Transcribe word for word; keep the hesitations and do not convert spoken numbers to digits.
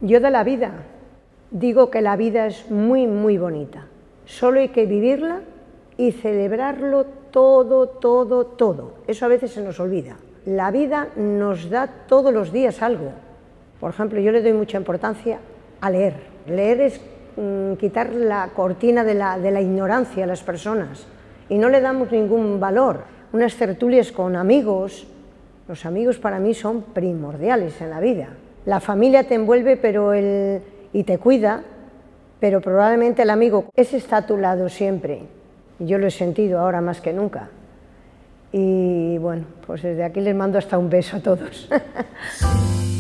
Yo de la vida digo que la vida es muy, muy bonita. Solo hay que vivirla y celebrarlo todo, todo, todo. Eso a veces se nos olvida. La vida nos da todos los días algo. Por ejemplo, yo le doy mucha importancia a leer. Leer es mmm, quitar la cortina de la, de la ignorancia a las personas y no le damos ningún valor. Unas tertulias con amigos, los amigos para mí son primordiales en la vida. La familia te envuelve pero el, y te cuida, pero probablemente el amigo ese está a tu lado siempre. Yo lo he sentido ahora más que nunca. Y bueno, pues desde aquí les mando hasta un beso a todos.